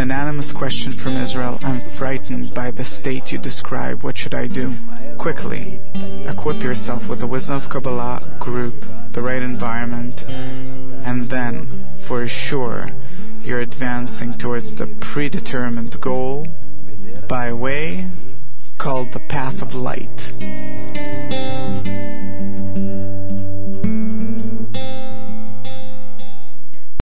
anonymous question from Israel. I'm frightened by the state you describe. What should I do? Quickly, equip yourself with the wisdom of Kabbalah group, the right environment, and then, for sure, you're advancing towards the predetermined goal by a way called the path of light.